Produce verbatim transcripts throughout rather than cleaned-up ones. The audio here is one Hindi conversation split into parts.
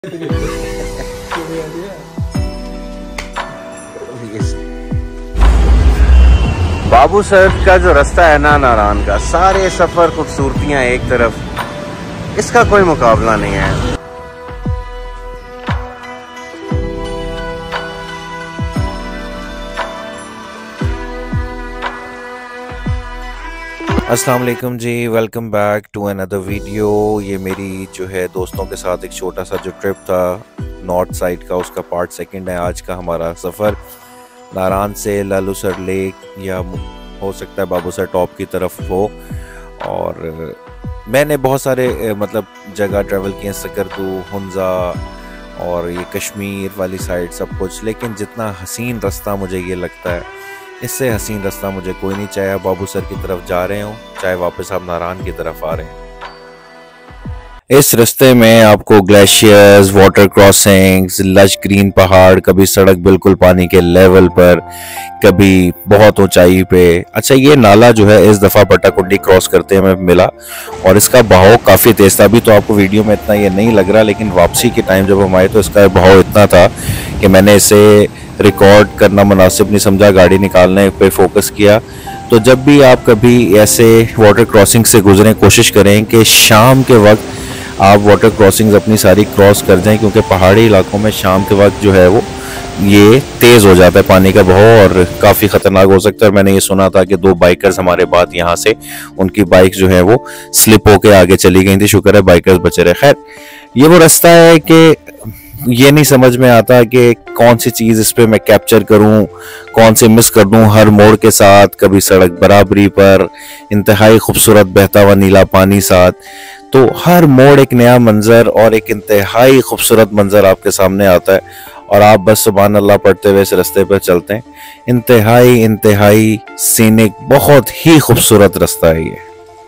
बाबू सर का जो रास्ता है ना नारायण का, सारे सफर खूबसूरतियां एक तरफ, इसका कोई मुकाबला नहीं है। अस्सलाम वालेकुम जी, welcome back to another video. ये मेरी जो है दोस्तों के साथ एक छोटा सा जो ट्रिप था नॉर्थ साइड का, उसका पार्ट सेकंड है आज का हमारा सफ़र। नारायण से लालूसर लेक या हो सकता है बाबूसर टॉप की तरफ हो। और मैंने बहुत सारे मतलब जगह ट्रैवल किए, सकरदू, हुंजा और ये कश्मीर वाली साइड सब कुछ, लेकिन जितना हसीन रास्ता मुझे ये लगता है, इससे हसीन रास्ता मुझे कोई नहीं। चाहे आप बाबूसर की तरफ जा रहे हो, चाहे वापस आप नारायण की तरफ आ रहे हैं, इस रास्ते में आपको glaciers, water crossings, lush green पहाड़, कभी सड़क बिल्कुल पानी के लेवल पर, कभी बहुत ऊंचाई पे। अच्छा, ये नाला जो है इस दफ़ा पट्टाकुंडी क्रॉस करते हमें मिला और इसका बहाव काफ़ी तेज़ था। अभी तो आपको वीडियो में इतना ये नहीं लग रहा, लेकिन वापसी के टाइम जब हम आए तो इसका बहाव इतना था कि मैंने इसे रिकॉर्ड करना मुनासिब नहीं समझा, गाड़ी निकालने पे फोकस किया। तो जब भी आप कभी ऐसे वाटर क्रॉसिंग से गुजरें, कोशिश करें कि शाम के वक्त आप वाटर क्रॉसिंग्स अपनी सारी क्रॉस कर जाएं, क्योंकि पहाड़ी इलाकों में शाम के वक्त जो है वो ये तेज़ हो जाता है पानी का बहाव और काफ़ी ख़तरनाक हो सकता है। मैंने ये सुना था कि दो बाइकर्स हमारे बाद यहाँ से, उनकी बाइक जो है वो स्लिप होके आगे चली गई थी, शुक्र है बाइकर्स बचे रहे। खैर, ये वो रास्ता है कि ये नहीं समझ में आता कि कौन सी चीज़ इस पे मैं कैप्चर करूं, कौन से मिस कर दूं। हर मोड़ के साथ, कभी सड़क बराबरी पर, इंतहाई खूबसूरत बहता हुआ नीला पानी साथ, तो हर मोड़ एक नया मंजर और एक इंतहाई खूबसूरत मंजर आपके सामने आता है और आप बस सुभान अल्लाह पढ़ते हुए इस रास्ते पर चलते हैं। इंतहाई इंतहाई सीनिक, बहुत ही खूबसूरत रास्ता है ये।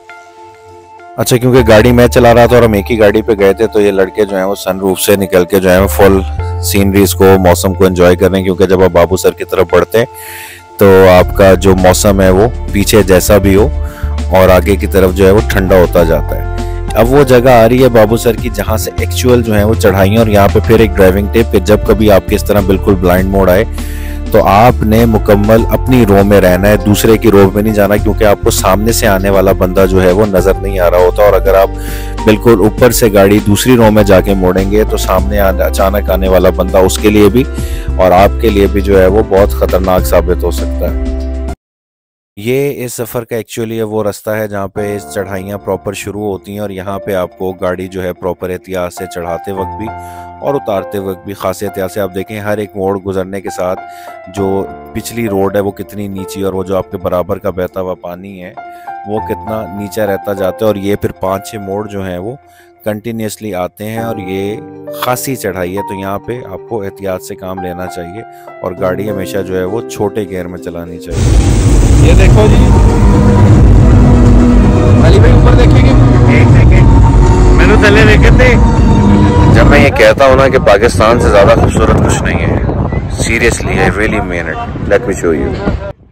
अच्छा, क्योंकि गाड़ी मैं चला रहा था और हम एक ही गाड़ी पे गए थे, तो ये लड़के जो हैं वो सनरूफ से निकल के जो है फुल सीनरीज को, मौसम को एंजॉय कर रहे हैं। क्योंकि जब आप बाबूसर की तरफ बढ़ते हैं तो आपका जो मौसम है वो पीछे जैसा भी हो और आगे की तरफ जो है वो ठंडा होता जाता है। अब वो जगह आ रही है बाबूसर की जहाँ से एक्चुअल जो है वो चढ़ाइयाँ, और यहाँ पे फिर एक ड्राइविंग टिप कि जब कभी आपके इस तरह बिल्कुल ब्लाइंड मोड आए तो आपने मुकम्मल अपनी रो में रहना है, दूसरे की रो में नहीं जाना, क्योंकि आपको सामने से आने वाला बंदा जो है वो नज़र नहीं आ रहा होता। और अगर आप बिल्कुल ऊपर से गाड़ी दूसरी रो में जाके मोड़ेंगे तो सामने अचानक आने वाला बंदा उसके लिए भी और आपके लिए भी जो है वो बहुत ख़तरनाक साबित हो सकता है। ये इस सफ़र का एक्चुअली वो रास्ता है जहाँ पे चढ़ाइयाँ प्रॉपर शुरू होती हैं और यहाँ पे आपको गाड़ी जो है प्रॉपर एहतियात से चढ़ाते वक्त भी और उतारते वक्त भी खास एहतियात से। आप देखें हर एक मोड़ गुजरने के साथ जो पिछली रोड है वो कितनी नीची, और वो जो आपके बराबर का बहता हुआ पानी है वो कितना नीचा रहता जाता है। और ये फिर पाँच छः मोड़ जो हैं वो कंटिन्यूसली आते हैं और ये खासी चढ़ाई है, तो यहाँ पे आपको एहतियात से काम लेना चाहिए और गाड़ी हमेशा जो है वो छोटे गियर में चलानी चाहिए। ये देखो जी, अली भाई ऊपर देखेंगे, एक सेकंड मैंने थले देखे थे। जब मैं ये कहता हूँ ना कि पाकिस्तान से ज़्यादा खूबसूरत कुछ नहीं है, seriously I really mean it, let me show you.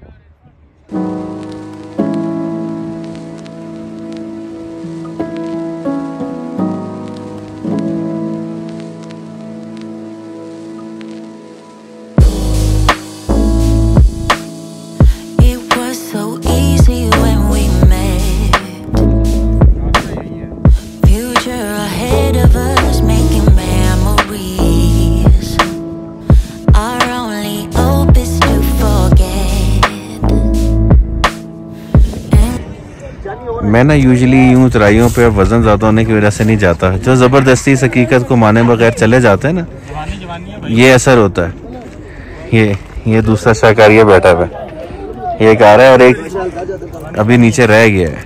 मैं ना यूजुअली यूँ चढ़ाइयों पे वज़न ज़्यादा होने की वजह से नहीं जाता, जो ज़बरदस्ती इस हकीकत को माने बगैर चले जाते हैं ना, ये असर होता है। ये ये दूसरा शाहकार ये बैठा हुआ है, ये एक आ रहा है और एक अभी नीचे रह गया है।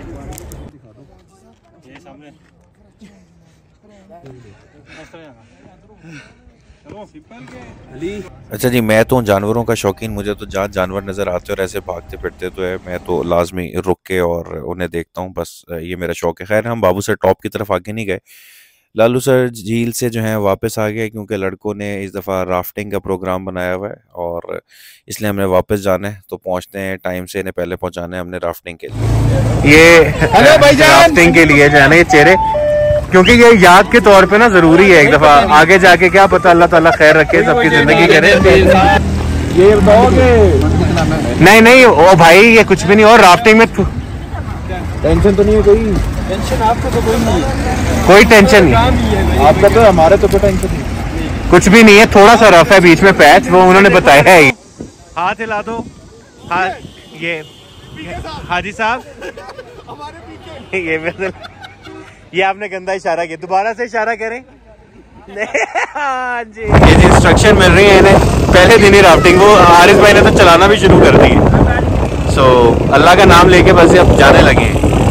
अच्छा जी, मैं तो जानवरों का शौकीन, मुझे तो जहाँ जानवर नज़र आते और ऐसे भागते फिरते तो है, मैं तो लाजमी रुक के और उन्हें देखता हूँ, बस ये मेरा शौक है। खैर, हम बाबूसर टॉप की तरफ आगे नहीं गए, लालूसर झील से जो है वापस आ गए, क्योंकि लड़कों ने इस दफ़ा राफ्टिंग का प्रोग्राम बनाया हुआ है और इसलिए हमने वापस जाना है। तो पहुँचते हैं टाइम से, इन्हें पहले पहुँचाना है हमने राफ्टिंग के लिए। ये राफ्टिंग के लिए जो है ना, ये चेहरे क्योंकि ये याद के तौर पे ना जरूरी है एक दफा, आगे जाके क्या पता अल्लाह ताला खैर रखे, सबकी जिंदगी करे। ये बताओगे? नहीं नहीं ओ भाई ये कुछ भी नहीं। और राफ्टिंग में टेंशन तो नहीं है? कोई टेंशन आपको तो कोई नहीं है? कोई टेंशन नहीं आपका, तो हमारे तो कोई टेंशन नहीं, कुछ भी नहीं है। थोड़ा सा रफ है बीच में पैच, वो उन्होंने बताया है। हाथ हिला दो। हाँ ये हाजी साहब ये ये आपने गंदा इशारा किया, दोबारा से इशारा करें। हाँ जी, ये जी इंस्ट्रक्शन मिल रही है इन्हें पहले दिन ही राफ्टिंग। वो हारिस भाई ने तो चलाना भी शुरू कर दी है। सो अल्लाह का नाम लेके बस अब जाने लगे।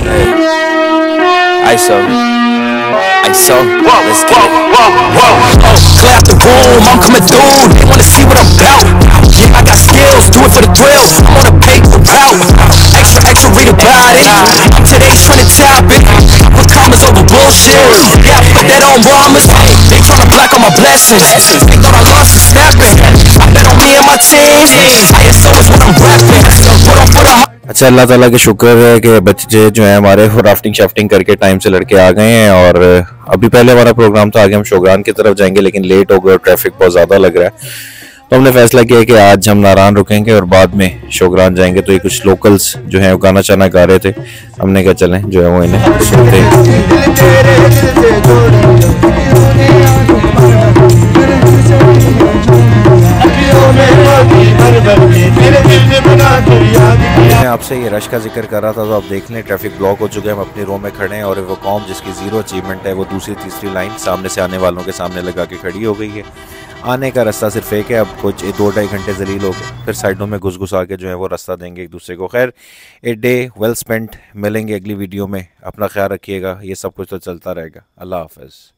I saw, I saw, let's get it. Whoa, whoa, whoa. Clear out the room, I'm coming through. They wanna see what I'm about. Yeah, I got skills, do it for the thrill. I'm on a paper route. Extra, extra, read about it. I'm today's trending topic. With commas over bullshit. Yeah, I put that on ramas. They tryna block all my blessings. They thought I lost it, snapping. I bet on me and my team. I S O is what I'm rapping. Put on for the. अच्छा, अल्लाह ताला के शुक्र है कि बच्चे जो हैं हमारे राफ्टिंग शाफ्टिंग करके टाइम से लड़के आ गए हैं। और अभी पहले हमारा प्रोग्राम था, आगे हम शोगरान की तरफ जाएंगे, लेकिन लेट हो गए और ट्रैफिक बहुत ज़्यादा लग रहा है। तो हमने फैसला किया कि आज हम नारान रुकेंगे और बाद में शोगरान जाएंगे। तो ये कुछ लोकल्स जो हैं वो गाना चाना गा रहे थे, हमने कहा चलें जो है वो इन्हें सुनते मैं आपसे ये रश का जिक्र कर रहा था। तो आप देख लें ट्रैफिक ब्लॉक हो चुके हैं, हम अपनी रो में खड़े हैं और वो कौम जिसकी ज़ीरो अचीवमेंट है वो दूसरी तीसरी लाइन सामने से आने वालों के सामने लगा के खड़ी हो गई है। आने का रास्ता सिर्फ एक है, अब कुछ दो ढाई घंटे जलील हो गए, फिर साइडों में घुस घुस आके जो है वो रास्ता देंगे एक दूसरे को। खैर ए डे वेल स्पेंट, मिलेंगे अगली वीडियो में, अपना ख्याल रखिएगा, ये सब कुछ तो चलता रहेगा। अल्लाह हाफ़िज़।